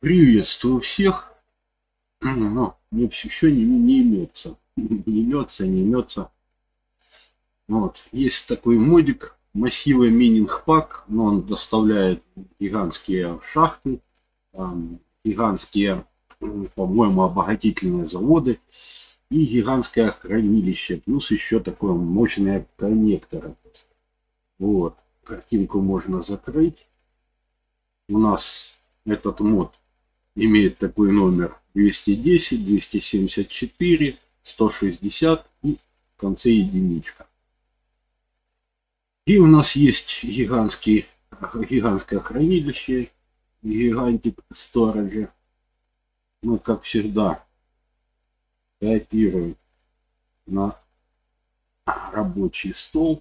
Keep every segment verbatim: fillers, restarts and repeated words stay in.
Приветствую всех. Ну, мне еще не, не имется. Не имется, не имется. Вот. Есть такой модик. Массивы Mining Pack. Но он доставляет гигантские шахты. Там, гигантские, по-моему, обогатительные заводы. И гигантское хранилище. Плюс еще такое мощное коннекторы. Вот. Картинку можно закрыть. У нас этот мод имеет такой номер двести десять, двести семьдесят четыре, сто шестьдесят и в конце единичка. И у нас есть гигантский, гигантское хранилище, гигантик Storage. Мы, как всегда, копируем на рабочий стол.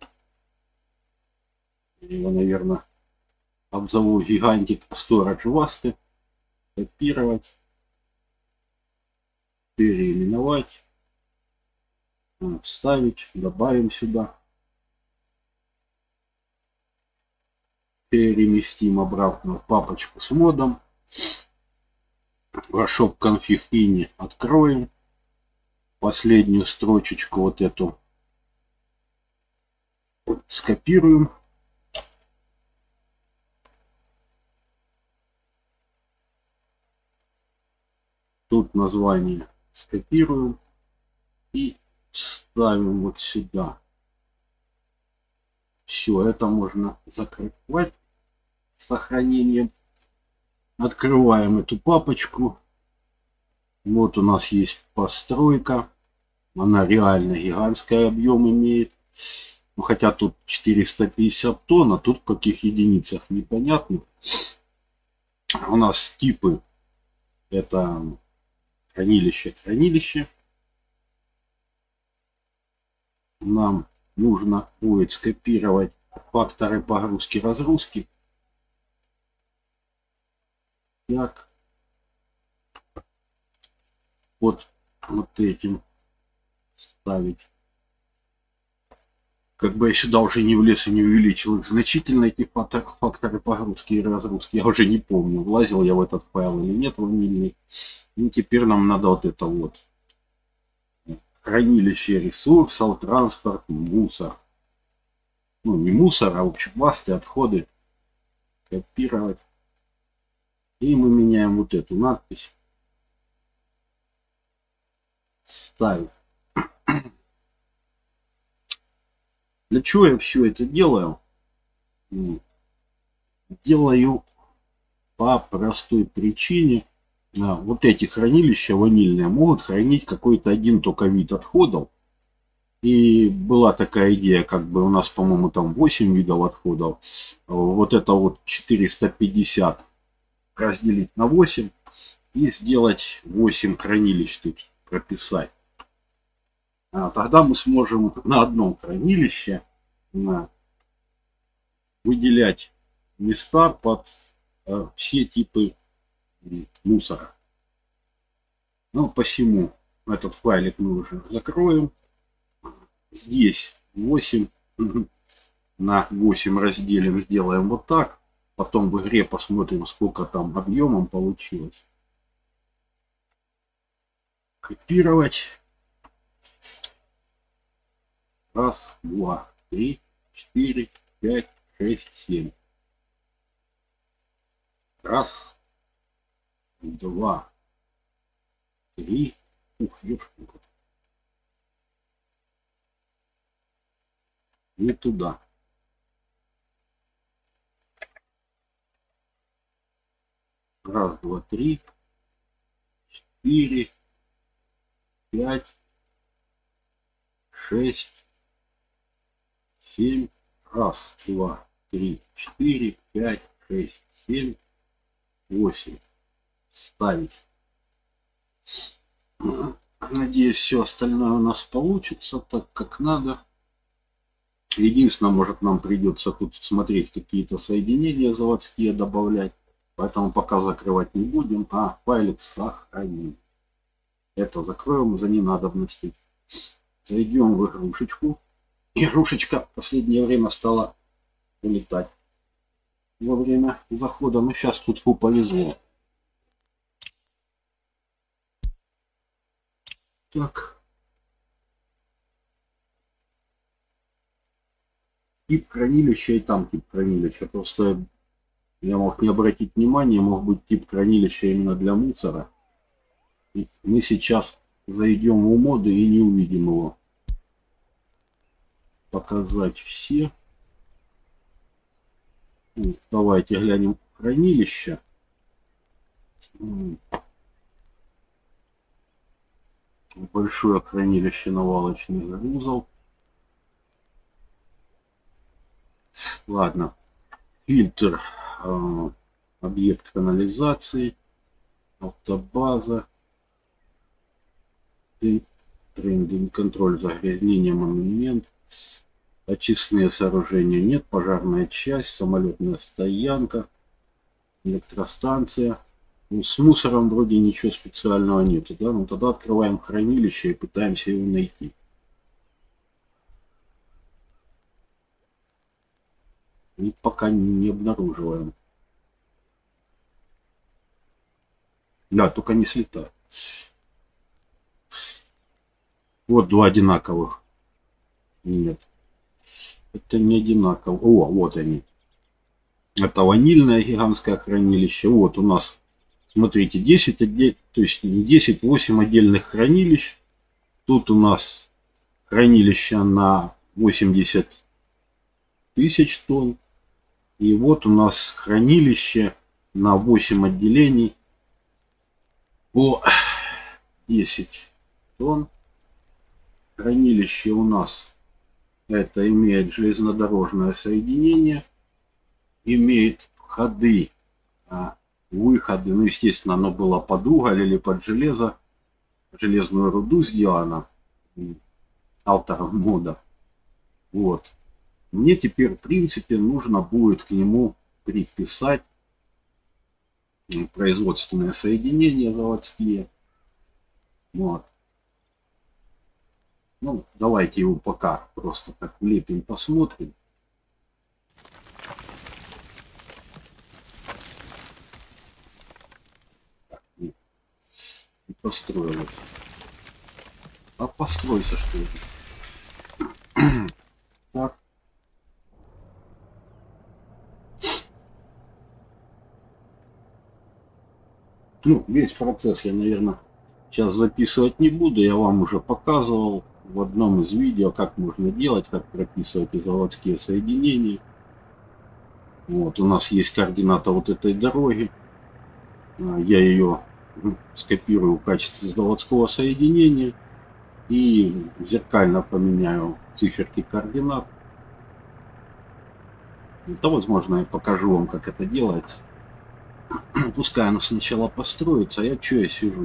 Его, наверное, обзову гигантик Storage Vast. Копировать, переименовать, вставить, добавим сюда, переместим обратно в папочку с модом, workshop config ini откроем, последнюю строчечку вот эту скопируем. Тут название скопируем и ставим вот сюда. Все, это можно закрыть с сохранением. Открываем эту папочку. Вот у нас есть постройка. Она реально гигантский объем имеет. Ну, хотя тут четыреста пятьдесят тонн, а тут в каких единицах непонятно. У нас типы это хранилище, хранилище. Нам нужно будет скопировать факторы погрузки, разгрузки. Так. Вот, вот этим ставить. Как бы я сюда уже не влез и не увеличил их значительно, эти факторы погрузки и разгрузки. Я уже не помню, влазил я в этот файл или нет ванильный. И теперь нам надо вот это вот. Хранилище ресурсов, транспорт, мусор. Ну, не мусор, а в общем масты, отходы. Копировать. И мы меняем вот эту надпись. Ставим. Для чего я все это делаю? Делаю по простой причине. Вот эти хранилища ванильные могут хранить какой-то один только вид отходов. И была такая идея, как бы у нас, по-моему, там восемь видов отходов. Вот это вот четыреста пятьдесят разделить на восемь и сделать восемь хранилищ тут прописать. А тогда мы сможем на одном хранилище на, выделять места под э, все типы мусора. Ну, посему этот файлик мы уже закроем. Здесь восемь на восемь разделим, сделаем вот так. Потом в игре посмотрим, сколько там объемом получилось. Копировать. Раз, два, три, четыре, пять, шесть, семь. Раз, два, три. Ух, ёшкинка. Не туда. Раз, два, три, четыре, пять, шесть, семь. Раз, два, три, четыре, пять, шесть, семь, восемь. Ставить. Надеюсь, все остальное у нас получится так, как надо. Единственное, может, нам придется тут смотреть какие-то соединения заводские добавлять. Поэтому пока закрывать не будем, а файлик сохраним. Это закроем за ненадобностью. Зайдем в игрушечку. Игрушечка в последнее время стала улетать во время захода. Ну, сейчас тут повезло. Так. Тип хранилища и там тип хранилища. Просто я мог не обратить внимания, мог быть тип хранилища именно для мусора. И мы сейчас зайдем в моды и не увидим его. Показать все. Ну, давайте глянем хранилище. Большое хранилище навалочных грузов. Ладно. Фильтр. Э, объект канализации. Автобаза. Трендинг, контроль загрязнения, монумент. Очистные сооружения нет. Пожарная часть. Самолетная стоянка. Электростанция. Ну, с мусором вроде ничего специального нет. Да? Ну, тогда открываем хранилище и пытаемся его найти. И пока не обнаруживаем. Да, только не слетает. Вот два одинаковых. Нет. Это не одинаково. О, вот они. Это ванильное гигантское хранилище. Вот у нас, смотрите, десять отдель, то есть не десять, восемь отдельных хранилищ. Тут у нас хранилище на восемьдесят тысяч тонн. И вот у нас хранилище на восемь отделений по десять тонн. Хранилище у нас это имеет железнодорожное соединение, имеет входы, выходы, ну естественно оно было под уголь или под железо, железную руду сделано автором мода. Вот. Мне теперь в принципе нужно будет к нему приписать производственные соединения заводские. Вот. Ну, давайте его пока просто так влепим, посмотрим. Так, не, не построил. А постройся, что ли. Так. Ну, весь процесс я, наверное, сейчас записывать не буду. Я вам уже показывал в одном из видео, как можно делать, как прописывать заводские соединения. Вот, у нас есть координата вот этой дороги. Я ее скопирую в качестве заводского соединения и зеркально поменяю циферки координат. Да, возможно, я покажу вам, как это делается. Пускай оно сначала построится, а я что я сижу.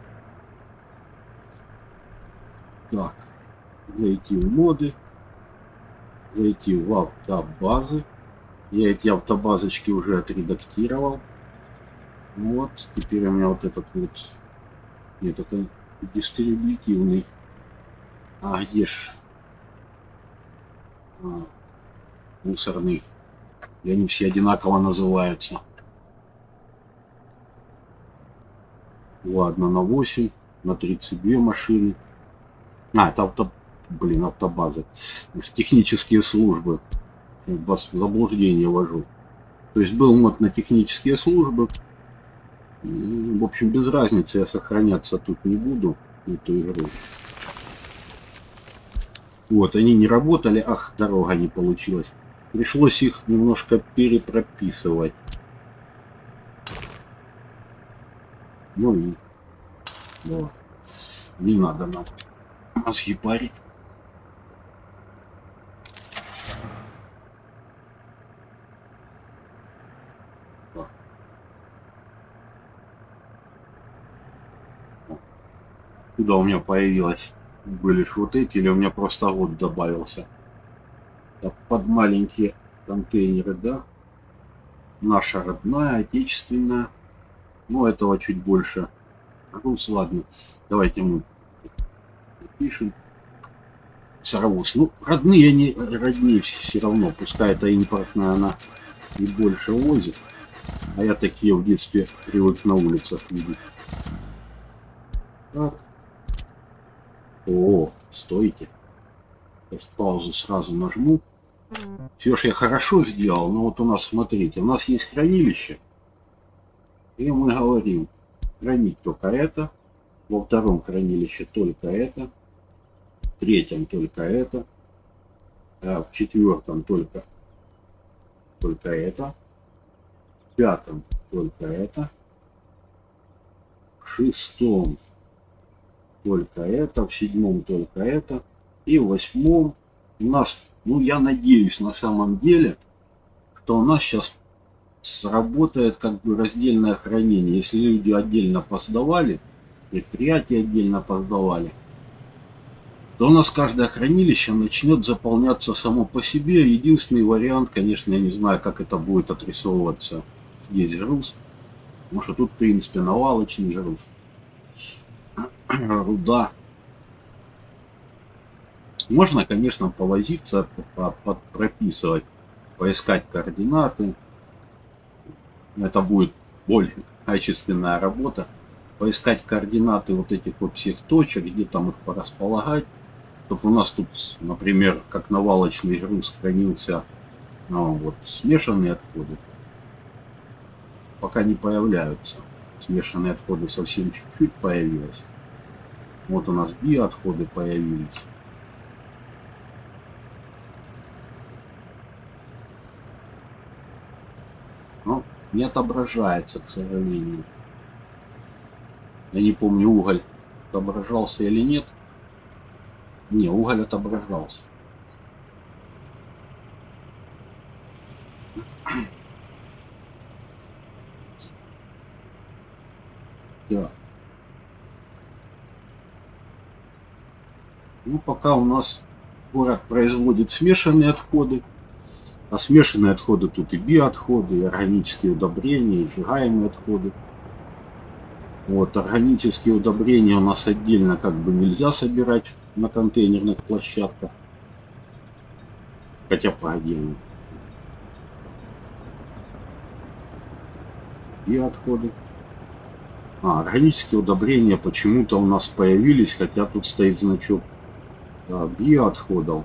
Так, зайти в моды, зайти в автобазы. Я эти автобазочки уже отредактировал. Вот, теперь у меня вот этот вот, нет, это дистрибутивный. А где ж а, мусорный? И они все одинаково называются. Ладно, на восемь, на тридцать две машины. А, это авто, блин, автобазы. Технические службы. Вас в заблуждение ввожу. То есть был мод на технические службы. В общем, без разницы, я сохраняться тут не буду, эту игру. Вот, они не работали, ах, дорога не получилась. Пришлось их немножко перепрописывать. Ну и да, не надо нам мозги парить. Куда у меня появилось? Были ж вот эти, или у меня просто год добавился? Так, под маленькие контейнеры, да? Наша родная, отечественная. Ну, этого чуть больше. Груз, ладно. Давайте мы пишем. Саровоз. Ну, родные они роднее все равно. Пускай это импортная, она и больше возит. А я такие в детстве привык на улицах видеть. Так. О, стойте. Сейчас паузу сразу нажму. Все ж я хорошо сделал, но вот у нас, смотрите, у нас есть хранилище. И мы говорим, хранить только это. Во втором хранилище только это. В третьем только это. А в четвертом только, только это. В пятом только это. В шестом только это. В седьмом только это. И в восьмом у нас, ну я надеюсь на самом деле, что у нас сейчас сработает как бы раздельное хранение. Если люди отдельно посдавали, предприятия отдельно посдавали, то у нас каждое хранилище начнет заполняться само по себе. Единственный вариант, конечно, я не знаю, как это будет отрисовываться здесь груз. Может, тут, в принципе, навалочный груз. Руда. Можно, конечно, повозиться, прописывать, поискать координаты. Это будет более качественная работа. Поискать координаты вот этих вот всех точек, где там их порасполагать. Чтобы у нас тут, например, как навалочный груз хранился, ну, вот, смешанные отходы. Пока не появляются. Смешанные отходы совсем чуть-чуть появилось. Вот у нас биоотходы появились. Но не отображается, к сожалению. Я не помню, уголь отображался или нет. Не, уголь отображался. Да. Ну, пока у нас город производит смешанные отходы. А смешанные отходы тут и биоотходы, и органические удобрения, и сжигаемые отходы. Вот, органические удобрения у нас отдельно как бы нельзя собирать на контейнерных площадках. Хотя по отдельно. Биоотходы. А, органические удобрения почему-то у нас появились, хотя тут стоит значок а, биоотходов.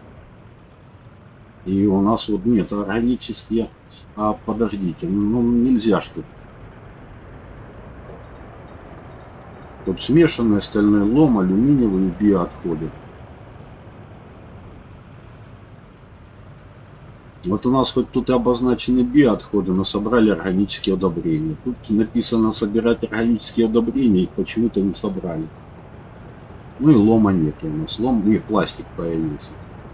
И у нас вот нет органические. А подождите, ну нельзя что. Тут смешанный стальной лом, алюминиевые биоотходы. Вот у нас хоть тут и обозначены биоотходы, но собрали органические удобрения. Тут написано собирать органические удобрения, их почему-то не собрали. Ну и лома нет у нас. Лом, не, пластик появился.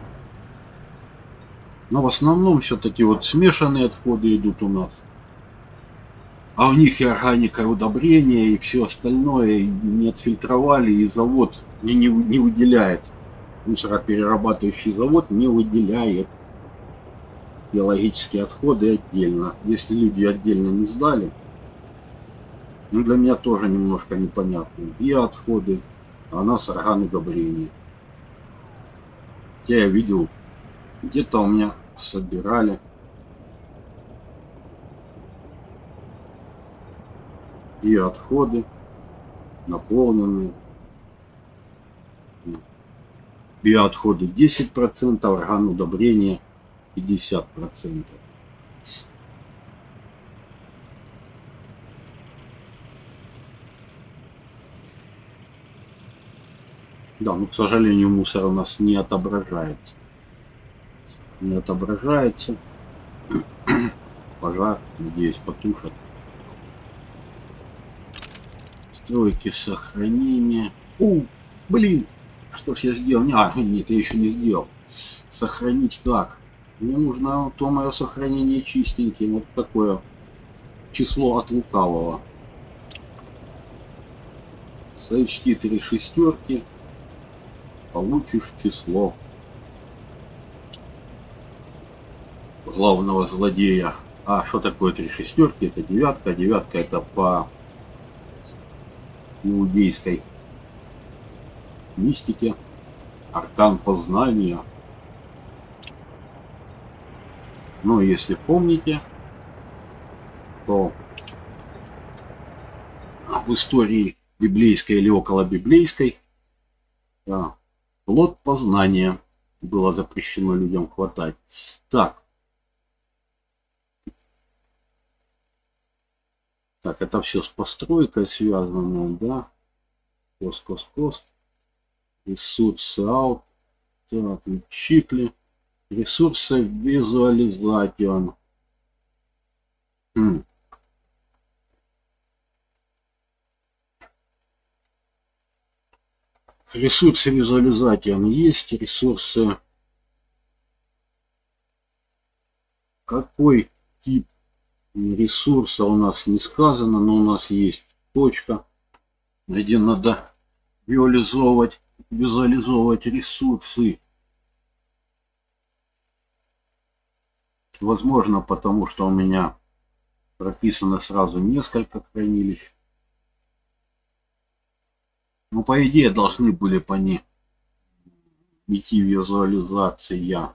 Но в основном все-таки вот смешанные отходы идут у нас. А у них и органика, и удобрения, и все остальное и не отфильтровали, и завод не, не, не выделяет. Мусороперерабатывающий завод не выделяет биологические отходы отдельно. Если люди отдельно не сдали, ну для меня тоже немножко непонятно. Биоотходы, а у нас органудобрения. Я видел, где-то у меня собирали. Биоотходы наполненные. Биоотходы десять процентов, органудобрения пятьдесят процентов. Да, но, к сожалению, мусор у нас не отображается. Не отображается. Пожар, надеюсь, потушат. Стройки сохранения. У, блин, что ж я сделал? А, нет, я еще не сделал. Сохранить как? Мне нужно то мое сохранение чистеньким. Вот такое число от лукавого. Сочти три шестерки. Получишь число главного злодея. А что такое три шестерки? Это девятка. Девятка это по иудейской мистике. Аркан познания. Но если помните, то в истории библейской или около библейской, да, Плод познания. Было запрещено людям хватать. Так. Так, это все с постройкой связано, да? Кост, кост, кост. Ресурсы аут. Так, чипли. Ресурсы визуализation. Хм. Ресурсы визуализation есть. Ресурсы. Какой тип ресурса у нас не сказано, но у нас есть точка, где надо визуализовать, визуализовать ресурсы. Возможно, потому что у меня прописано сразу несколько хранилищ. Но по идее должны были по ней идти визуализация.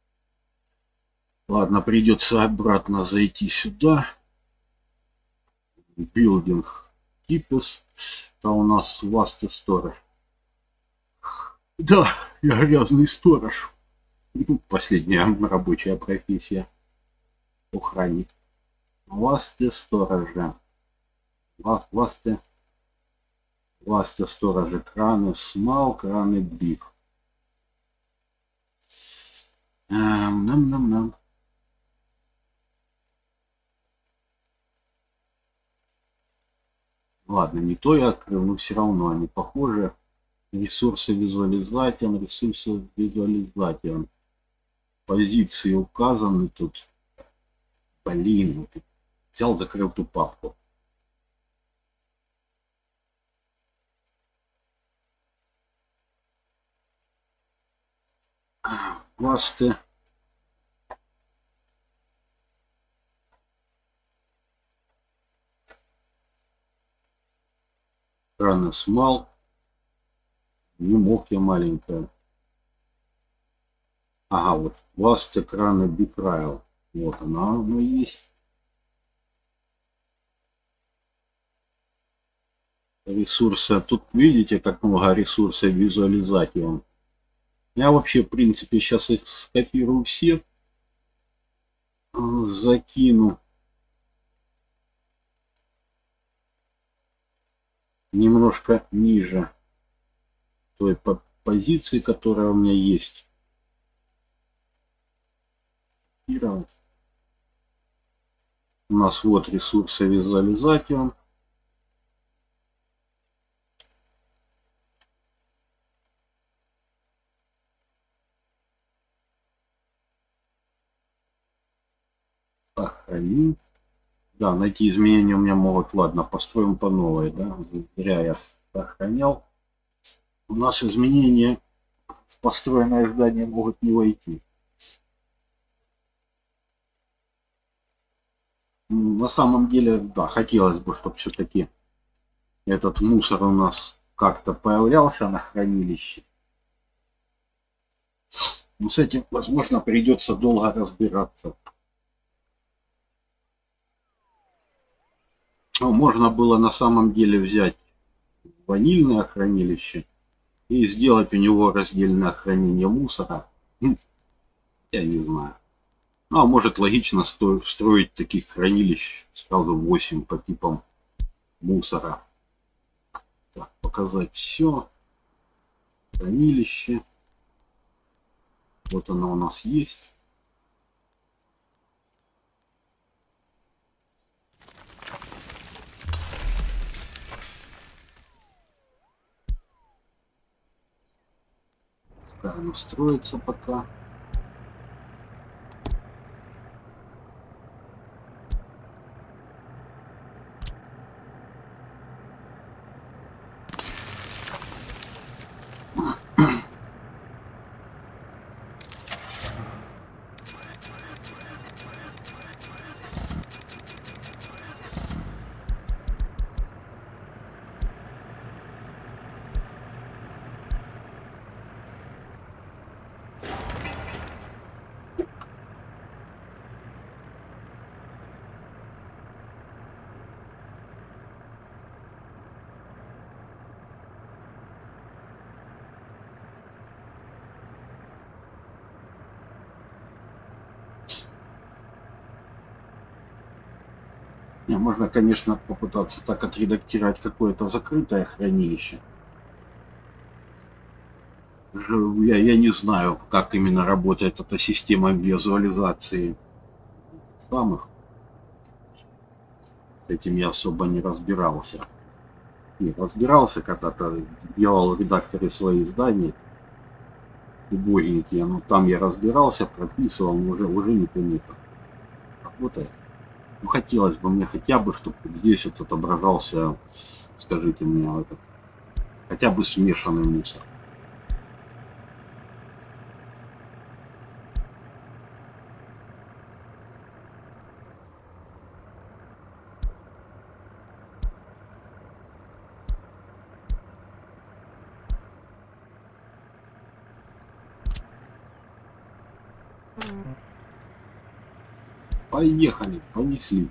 Ладно, придется обратно зайти сюда. Building Types. Это у нас Vast Storage. Да, я грязный сторож. Последняя рабочая профессия. Охранник. Vast Storage. Vast Vast Storage. Краны Small, краны Big. Нам-нам-нам. Ладно, не то я открыл, но все равно они похожи. Ресурсы визуализation, ресурсы визуализation. Позиции указаны тут. Блин, вот взял, закрыл ту папку. Васты. Краны Small. Не мог я маленькая. Ага, вот. Vast экраны Big Rail. Вот она, она есть. Ресурсы. Тут видите, как много ресурсов визуализation. Я вообще, в принципе, сейчас их скопирую все. Закину. Немножко ниже той позиции, которая у меня есть. У нас вот ресурсы визуализation. Сохраним. Да, найти изменения у меня могут. Ладно, построим по новой. Да? Зря я сохранял. У нас изменения в построенное здание могут не войти. На самом деле, да, хотелось бы, чтобы все-таки этот мусор у нас как-то появлялся на хранилище. Но с этим, возможно, придется долго разбираться. Ну, можно было на самом деле взять ванильное хранилище и сделать у него раздельное хранение мусора. Я не знаю. Ну, а может логично строить таких хранилищ сразу восемь по типам мусора. Так, показать все. Хранилище. Вот оно у нас есть. Так, оно строится пока. Не, можно, конечно, попытаться так отредактировать какое-то закрытое хранилище. Я, я не знаю, как именно работает эта система визуализации самых. С этим я особо не разбирался. Не, разбирался когда-то, делал в редакторе свои издания, убогенькие, но там я разбирался, прописывал, но уже, уже не помню, как работает. Ну, хотелось бы мне хотя бы, чтобы здесь вот отображался, скажите мне, этот, хотя бы смешанный мусор. Поехали, понесли.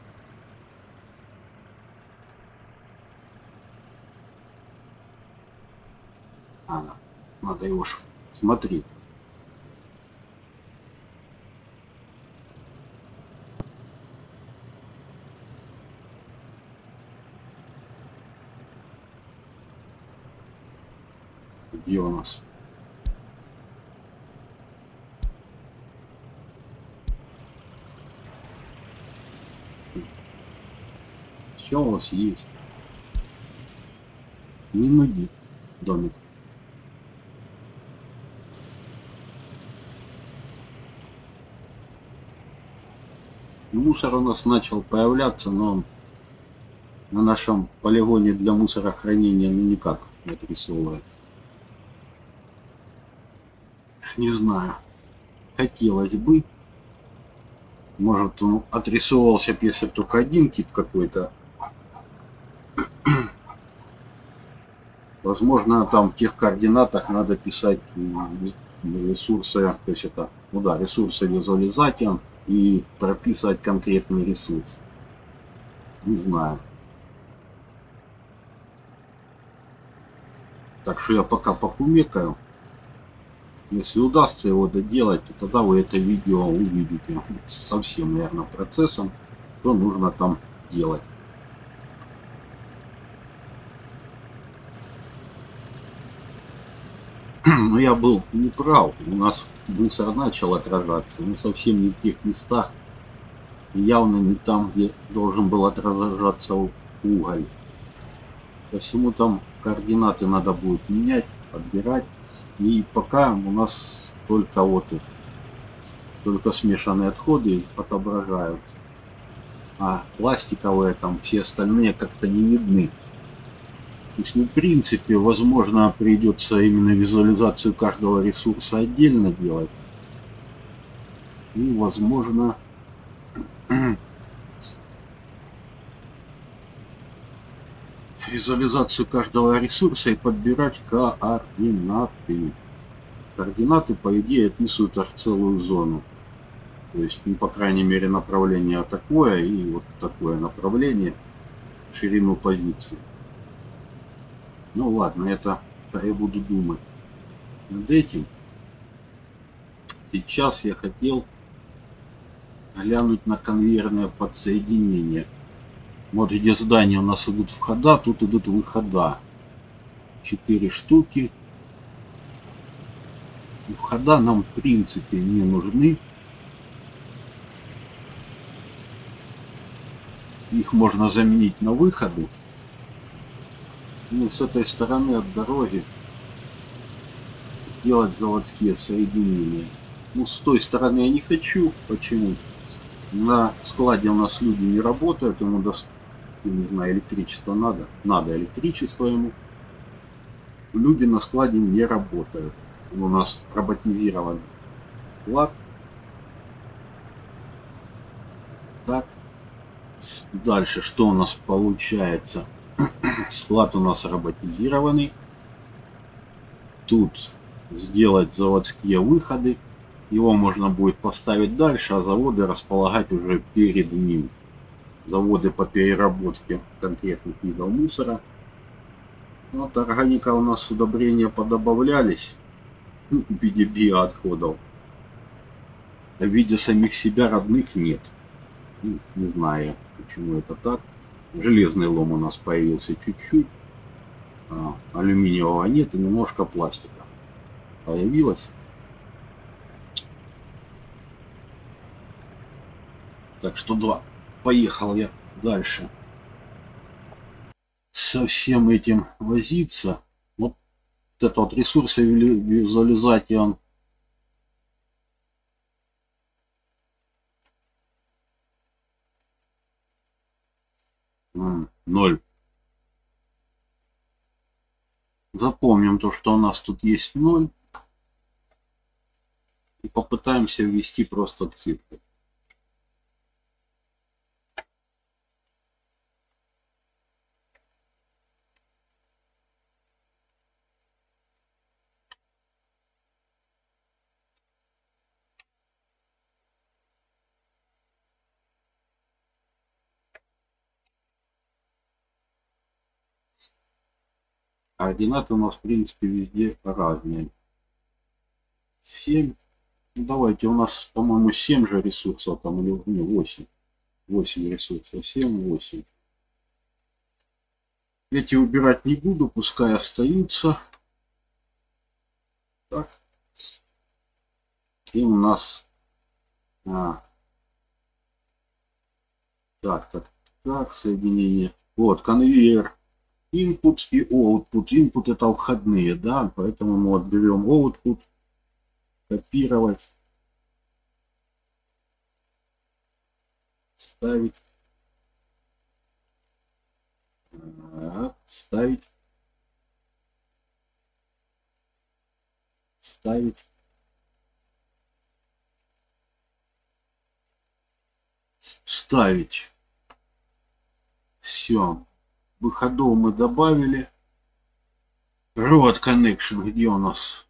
А, надо его ж смотреть. Где у нас? Все у вас есть. Не нуди, домик. Мусор у нас начал появляться, но на нашем полигоне для мусорохранения ну никак не отрисовывается. Не знаю. Хотелось бы. Может, он отрисовывался, если только один тип какой-то. Возможно, там в тех координатах надо писать ресурсы, то есть это, ну да, ресурсы визуализатора и прописывать конкретный ресурс. Не знаю. Так что я пока покумекаю. Если удастся его доделать, то тогда вы это видео увидите со всем, наверное, процессом, что нужно там делать. Но я был неправ. У нас мусор начал отражаться, но совсем не в тех местах. И явно не там, где должен был отражаться уголь. Посему там координаты надо будет менять, подбирать. И пока у нас только вот это, только смешанные отходы отображаются. А пластиковые там все остальные как-то не видны. То есть, ну, в принципе, возможно, придется именно визуализацию каждого ресурса отдельно делать. И, возможно, визуализацию каждого ресурса и подбирать координаты. Координаты, по идее, описывают аж целую зону. То есть, ну, по крайней мере, направление такое и вот такое направление, ширину позиции. Ну ладно, это я буду думать над этим. Сейчас я хотел глянуть на конвейерное подсоединение. Вот где здания у нас идут входа, тут идут выхода. Четыре штуки. Входа нам в принципе не нужны. Их можно заменить на выходы. Ну, с этой стороны от дороги делать заводские соединения. Ну, с той стороны я не хочу. Почему? На складе у нас люди не работают, ему до, не знаю, электричество надо. Надо электричество ему. Люди на складе не работают. У нас роботизирован склад. Так. Дальше что у нас получается? Склад у нас роботизированный. Тут сделать заводские выходы. Его можно будет поставить дальше, а заводы располагать уже перед ним. Заводы по переработке конкретных видов мусора. Вот органика у нас удобрения подобавлялись в виде биоотходов. В виде самих себя родных нет. Ну, не знаю. Почему это так? Железный лом у нас появился чуть-чуть. А, алюминиевого нет и немножко пластика появилось. Так что два. Поехал я дальше. Со всем этим возиться. Вот этот вот ресурс визуализации, он ноль. Запомним то, что у нас тут есть ноль. И попытаемся ввести просто цифры. Координаты у нас, в принципе, везде разные. семь. Ну, давайте, у нас, по-моему, семь же ресурсов, там, или не, восемь. восемь ресурсов. семь, восемь. Эти убирать не буду, пускай остаются. Так. И у нас... А, так, так, так, соединение. Вот, конвейер. Input и output. Input это входные, да, поэтому мы вот берем output, копировать, ставить, ставить, ставить, ставить. Все. Выходов мы добавили. Road connection, где у нас?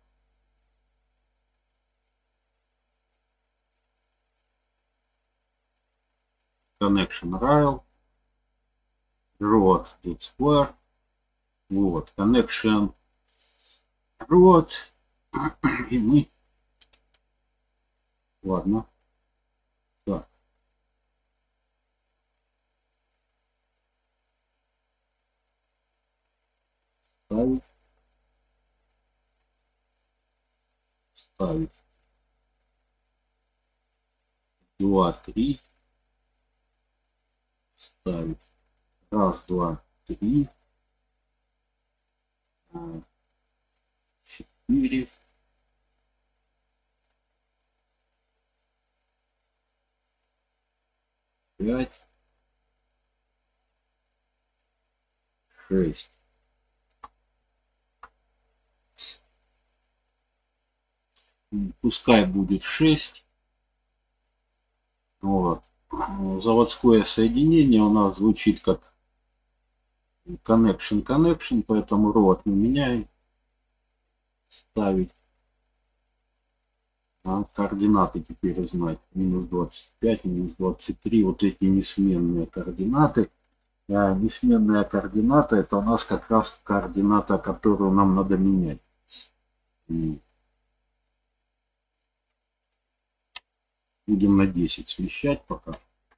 Connection rail. Road square. Вот. Connection road. И мы. Ладно. Так. Ставить. Ставить. Два, три. Ставить. Раз, два, три. Четыре. Пять. Шесть. Пускай будет шесть. Вот. Заводское соединение у нас звучит как connection connection, поэтому road мы меняем. Ставить. А координаты теперь узнать. Минус двадцать пять, минус двадцать три. Вот эти несменные координаты. А несменная координата это у нас как раз координата, которую нам надо менять. Будем на десять смещать пока.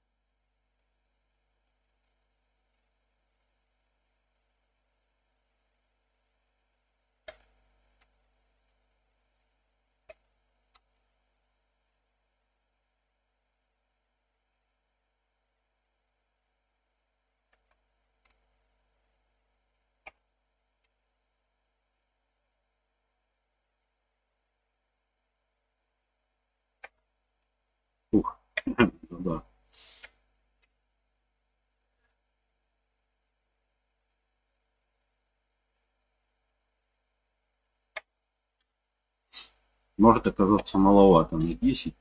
Ух, да. Может оказаться маловато на десять.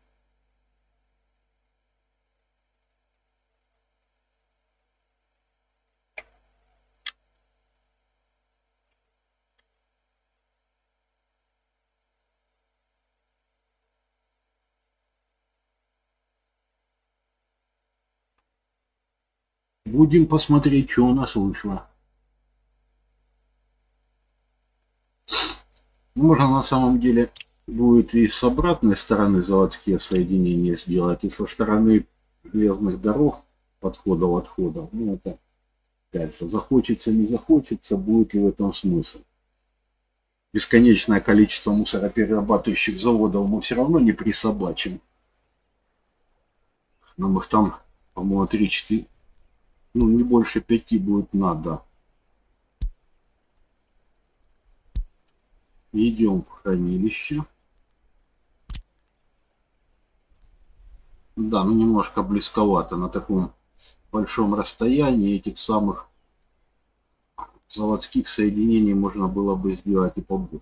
Будем посмотреть, что у нас вышло. Можно на самом деле будет и с обратной стороны заводские соединения сделать, и со стороны железных дорог. подходов, отходов. Ну, это, опять же, захочется, не захочется, будет ли в этом смысл. Бесконечное количество мусороперерабатывающих заводов мы все равно не присобачим. Нам их там, по-моему, три-четыре, ну, не больше пяти будет надо. Идем в хранилище. Да, ну немножко близковато на таком большом расстоянии этих самых заводских соединений можно было бы сделать и побольше.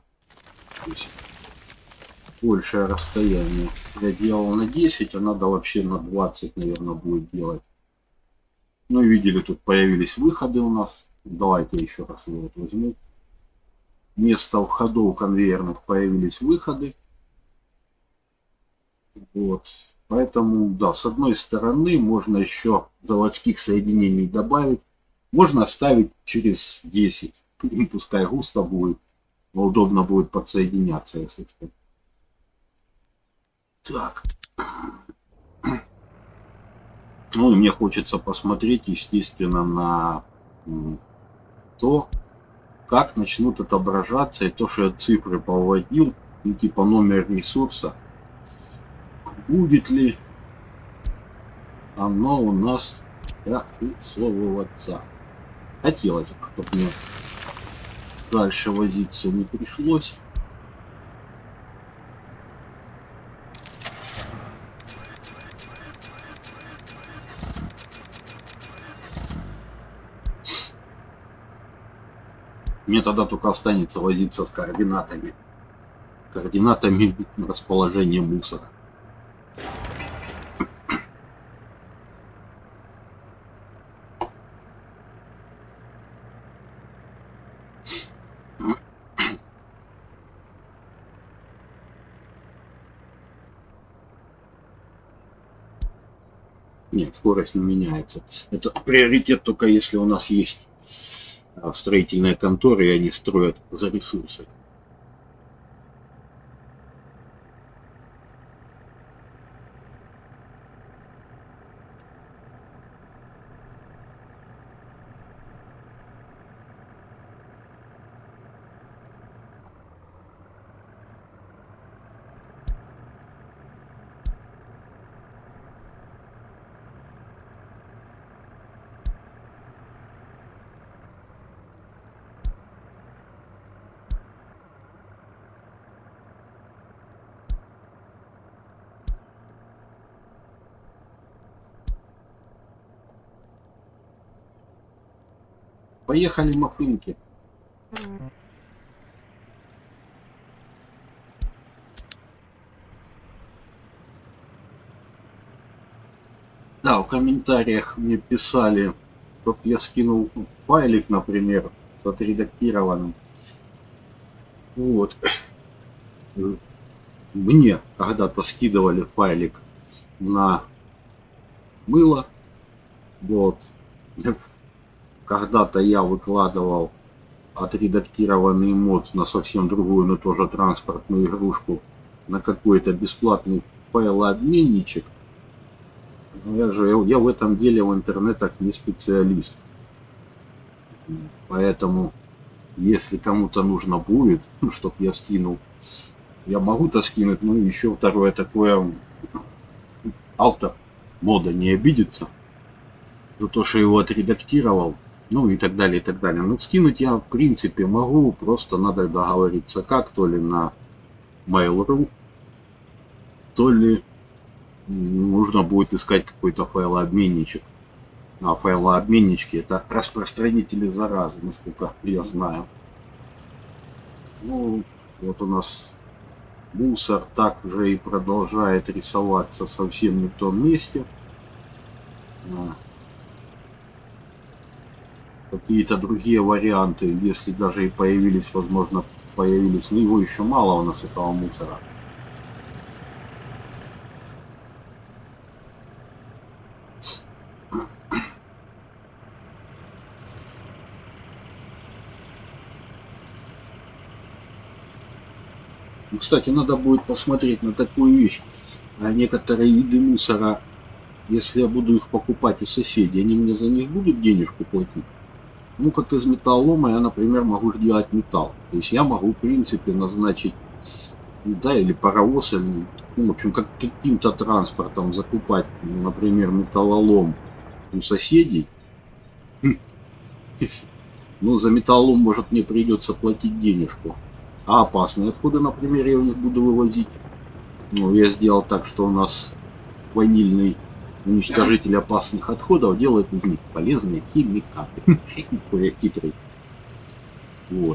Большее расстояние. Я делал на десять, а надо вообще на двадцать, наверное, будет делать. Ну и видели, тут появились выходы у нас. Давайте еще раз я вот возьму. Вместо входов конвейерных появились выходы. Вот. Поэтому, да, с одной стороны можно еще заводских соединений добавить. Можно оставить через десять. Пускай густо будет. Но удобно будет подсоединяться, если что. Так. Ну и мне хочется посмотреть, естественно, на то, как начнут отображаться, и то, что я цифры поводил, ну, типа номер ресурса. Будет ли оно у нас зарисовываться? Хотелось бы, чтобы мне дальше возиться не пришлось. Мне тогда только останется возиться с координатами. Координатами расположения мусора. Нет, скорость не меняется. Это приоритет только если у нас есть строительные конторы, и они строят за ресурсы. Поехали, махынки. Да, в комментариях мне писали, чтоб я скинул файлик, например, с отредактированным. Вот. Мне когда-то скидывали файлик на мыло. Вот. Когда-то я выкладывал отредактированный мод на совсем другую, но тоже транспортную игрушку на какой-то бесплатный файлообменничек. Я же я в этом деле в интернетах не специалист. Поэтому, если кому-то нужно будет, ну, чтобы я скинул, я могу-то скинуть, ну еще второе такое, автор мода не обидится за то, что его отредактировал. Ну и так далее, и так далее. Ну, скинуть я, в принципе, могу. Просто надо договориться как. То ли на Mail.ru, то ли нужно будет искать какой-то файлообменничек. А файлообменнички — это распространители заразы, насколько я знаю. Ну, вот у нас мусор также и продолжает рисоваться совсем не в том месте. Какие-то другие варианты, если даже и появились, возможно, появились, но его еще мало у нас, этого мусора. Кстати, надо будет посмотреть на такую вещь. Некоторые виды мусора если я буду их покупать у соседей, они мне за них будут денежку платить? Ну, как из металлолома я, например, могу делать металл. То есть я могу, в принципе, назначить, да, или паровоз, или, ну, в общем, как каким-то транспортом закупать, например, металлолом у соседей. Ну, за металлолом, может, мне придется платить денежку. А опасные отходы, например, я у них буду вывозить. Ну, я сделал так, что у нас ванильный уничтожитель опасных отходов делает из них полезные химикаты. Какой я хитрый. Вот.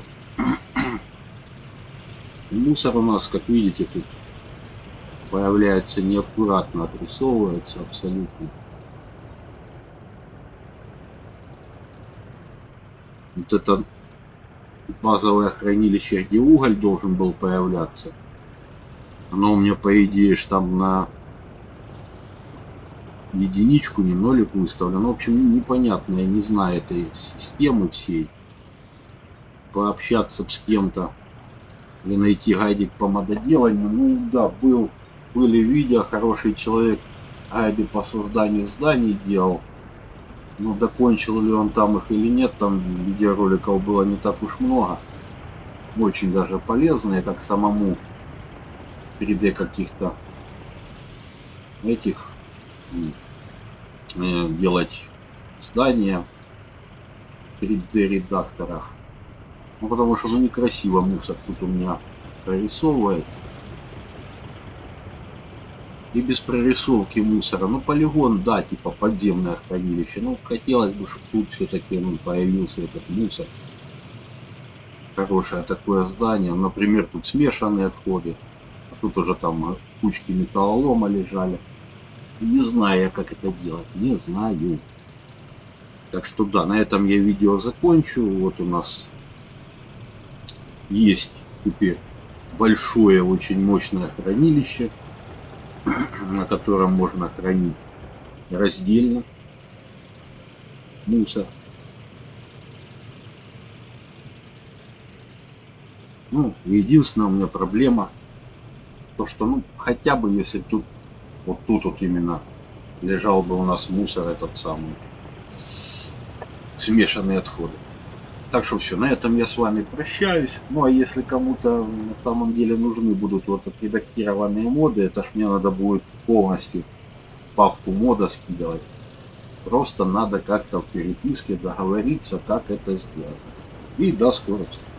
Мусор у нас, как видите, тут появляется неаккуратно, отрисовывается абсолютно. Вот это базовое хранилище, где уголь должен был появляться. Оно у меня, по идее, там на единичку, не нолик выставлено. В общем, непонятно, я не знаю этой системы всей. Пообщаться с кем-то или найти гайдик по мододеланию. Ну да, был, были видео, хороший человек гайды по созданию зданий делал. Но докончил ли он там их или нет, там видеороликов было не так уж много. Очень даже полезные, как самому три дэ каких-то этих э, делать здания в три дэ редакторах. Ну, потому что ну, некрасиво мусор тут у меня прорисовывается. И без прорисовки мусора. Ну, полигон, да, типа подземное хранилище. Ну, хотелось бы, чтобы тут все-таки ну, появился этот мусор. Хорошее такое здание. Например, тут смешанные отходы. А тут уже там кучки металлолома лежали. Не знаю я, как это делать. Не знаю. Так что да, на этом я видео закончу. Вот у нас есть теперь большое, очень мощное хранилище, на котором можно хранить раздельно мусор. Ну, единственная у меня проблема, то что, ну, хотя бы если тут, вот тут вот именно лежал бы у нас мусор этот самый, смешанные отходы. Так что все, на этом я с вами прощаюсь. Ну а если кому-то на самом деле нужны будут вот отредактированные моды, это ж мне надо будет полностью папку мода скидывать. Просто надо как-то в переписке договориться, как это сделать. И до скорости.